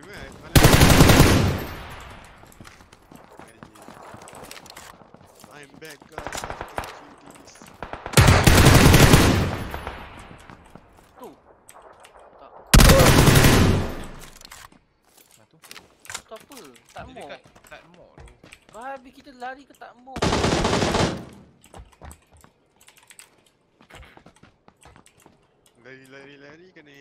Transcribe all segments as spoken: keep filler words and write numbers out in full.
kan? I'm back guys. Tu. Tak. Mana tu? Tu apa? Tak Dia mau. dekat tak mau tu. Babi kita lari ke tak mau? Lari-lari-lari kena.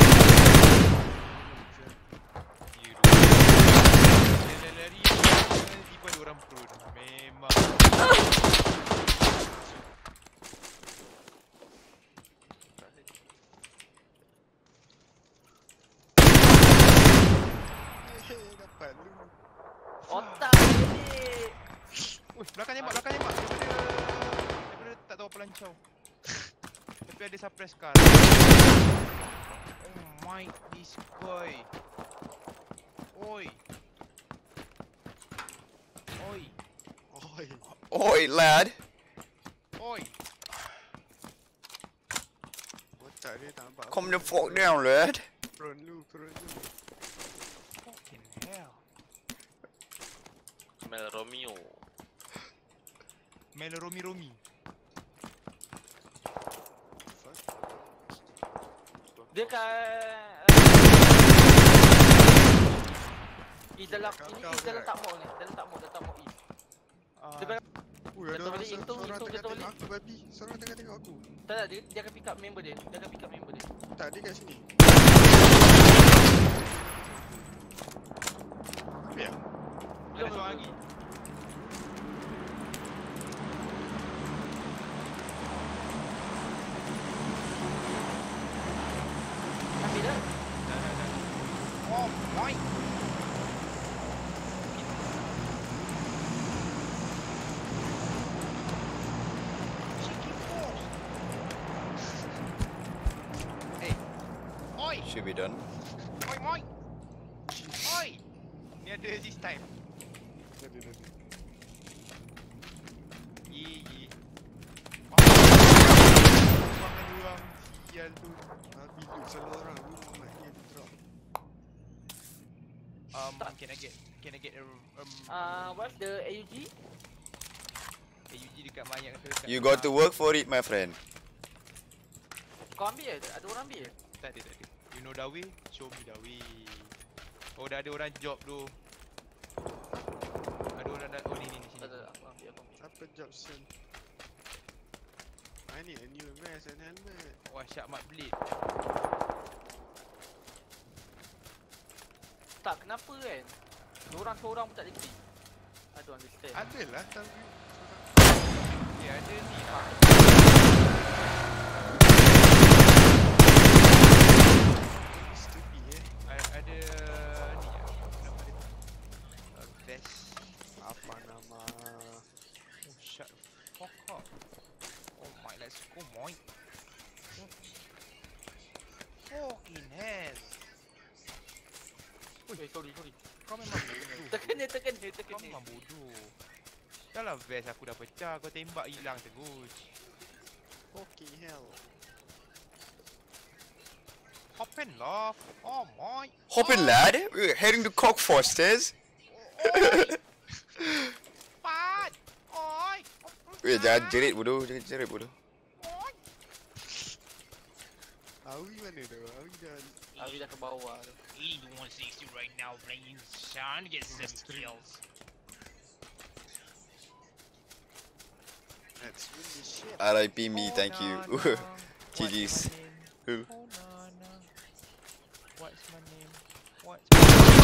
Ya tu. Dia lari tiba ada orang pro tu. Memang. Dapat lu. Otak ni. Weh, belakang tembak, belakang tembak. Daripada daripada tak tahu pelancau. Tapi ada suppress car. Oh my, this boy. Oi. Oi. Oi. Oi, lad. Oi. Otak dia tak nampak. Calm the fuck down, lad. Prone lu, prone lu. Fucking hell. Mel Romeo. Mel Romi Romi. Dia kat Ih dalam ini Kau is dalam kan? tak mau ni. Dalam tak mau, dalam tak mau is. Ah, Dia belakang Ui, ada Jatuh orang balik, se- itu, seorang itu, tengah jatuh tengok balik. aku babi. Seorang tengah tengok aku. tak tak dia, dia akan pick up member dia. Dia akan pick up member dia. Tak, dia kat sini. Ya. ada seorang lagi. Ambil dah. Dah dah dah. Oh my. Cheeky balls. Hey. Oi. Should be done. Oi, moi. Oi. Ni ada this time. Ada, ada. Ye ye. Makan orang sial tu. Babi tu salah orang. Lu nak dia drop. Um, can I get can I get a um Ah, what's the A U G? A U G dekat Mayak ke dekat You got to work for it, my friend. Kau ambil ke? Ada orang ambil? Tak ada, tak ada. You know the way? Show me the way. Oh, dah ada orang job tu. Ada orang dah, oh ni ni ni Tak sini. tak tak. Aku ambil, aku ambil. Apa job sen? I need a new vest and helmet. Wah, syak mat blade. Tak, kenapa kan? Diorang seorang pun tak ada kill. I don't understand. Ada lah tapi Ya, ada ni lah. stupid eh. A- Ada ni lah. Nama dia? Uh, Vest. Apa nama? Oh, shut the fuck up. Oh my, let's go, moy. Fucking hell. Eh, sorry, sorry. Kau memang bodoh. Tekan dia, tekan dia, tekan Kau dia. memang bodoh. Dah lah vest aku dah pecah, kau tembak hilang terus. Fucking hell. Hop and laugh. Oh my. Hop in, lad. We're heading to Cockfosters. Oi. Pat. Oi. Weh, jangan jerit bodoh. Jangan jerit bodoh. Oi. Awi mana tu? Awi dah Abi dah ke bawah tu. We do one sixty right now, playing son. Get some kills. let's win this shit. R I P me, thank you. G G's. Who? Oh Nana. What's my name? What's my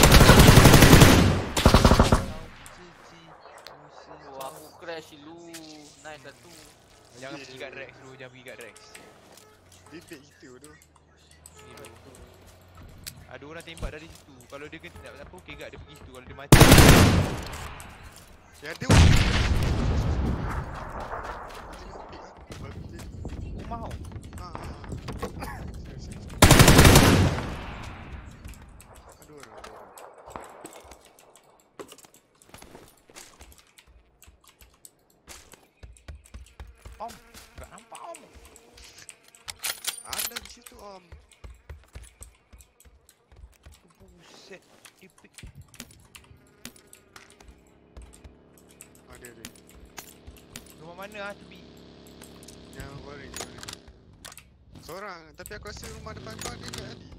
name? Oh, aku crash lu. Nice lah tu. Jangan pergi kat Rex dulu, jangan pergi kat Rex. Dia bait kita tu. Ni dulu. Ada orang tembak dari situ. Kalau dia kena nak apa, okey gak dia pergi situ. Kalau dia mati. Dia ada orang. Dia tengok bait aku. Babi dia. Rumah kau. Ah. Ada orang, ada orang. Om, tak nampak Om. Ada di situ om. Buset. set epic. Ada ada. Rumah mana ah tepi? Yang orange ni. Seorang, tapi aku rasa rumah depan kau ada kat tadi.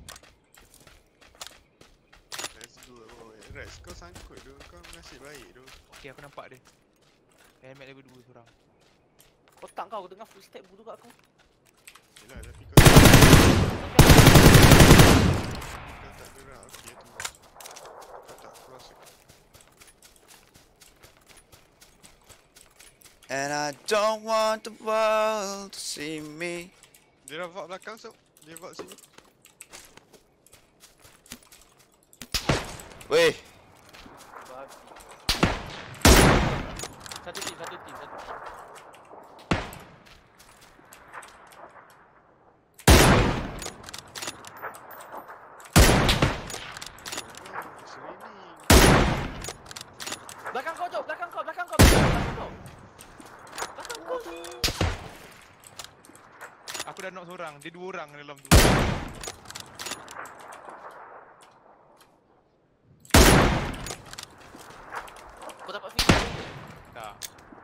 Let's go boy. Rex, kau sangkut tu. Kau nasib baik tu. Okay, aku nampak dia. Helmet level dua seorang. Kotak kau tengah full step dulu kat aku. Yelah, tapi kau kau tak gerak. Okey tu. Kau tak cross. And I don't want the world to see me. Dia dah vault belakang so. Dia vault sini. Weh, Babi. Satu team, satu team, satu team. Oh, sini. Belakang kau, Jok. Belakang kau, belakang kau. Belakang kau. Belakang kau. Aku dah knock seorang. Dia dua orang dalam tu. Kau dapat feedback. Tak.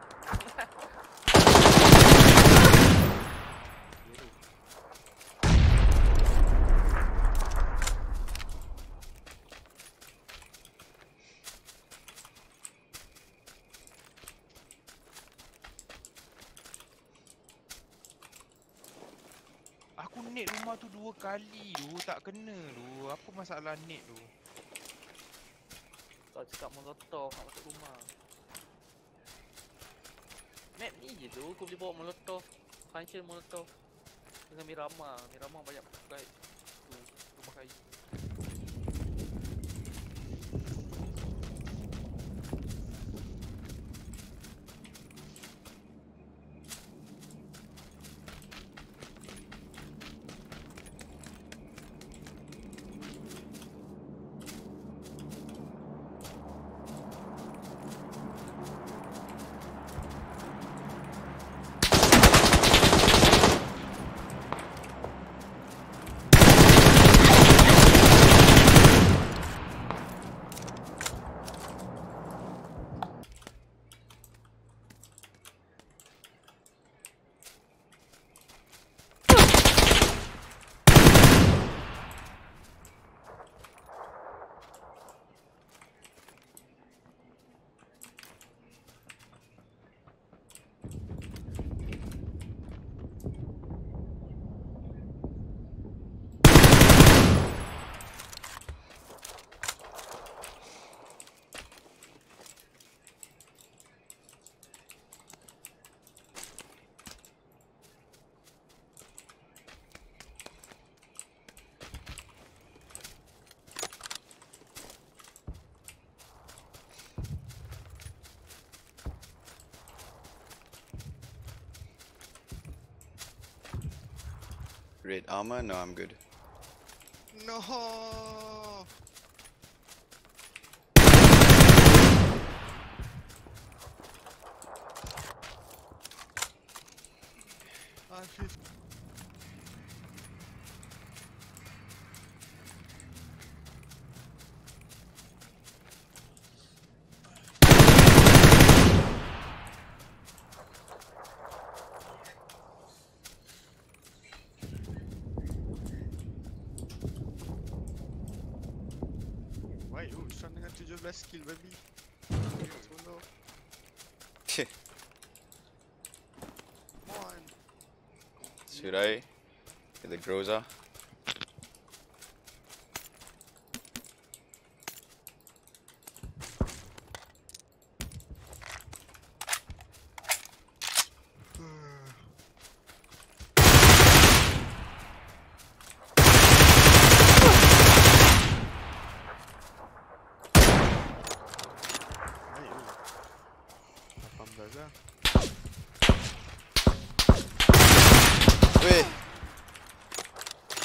Aku net rumah tu dua kali tu, tak kena tu. Apa masalah net tu? Kau cakap molotov nak masuk rumah. Map ni je tu, kau boleh bawa molotov. Function molotov. Dengan Miramar. Miramar banyak pakai tu, rumah kayu. red armor? No, I'm good. No. I feel baik Ushan dengan tujuh belas skill baby. Solo. Come on. Should I get the Groza? Weh,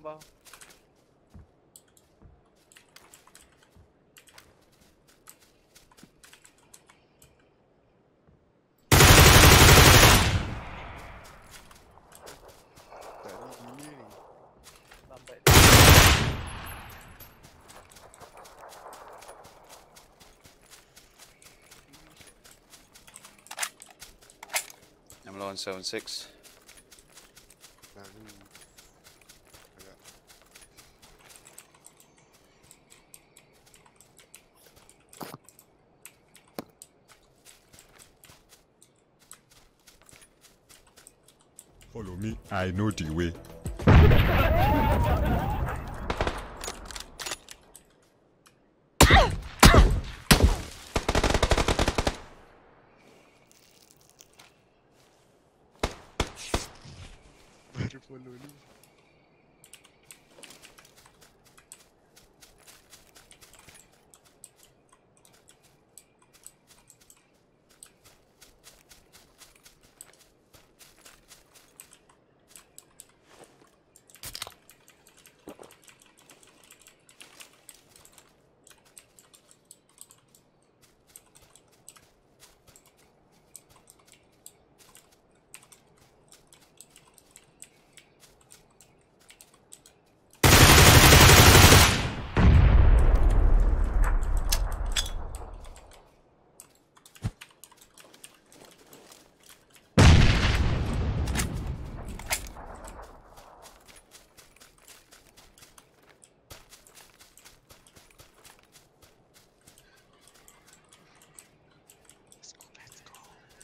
gambar. Tak ada gila ni. Lambat. I'm low on seven six. Nah, ni. Agak. Follow me, I know the way. Baru follow ni. Let's go, let's go.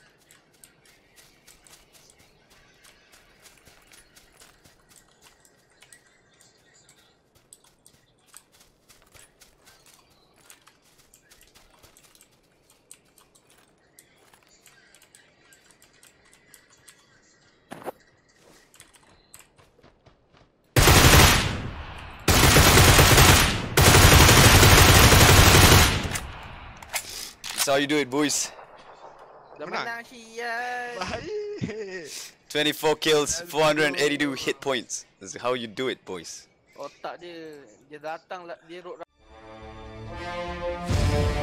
That's how you do it, boys. Dah Menang. menang Sian. Baik. twenty-four kills, four hundred eighty-two hit points. That's how you do it, boys. Otak dia, dia datang lah, dia rot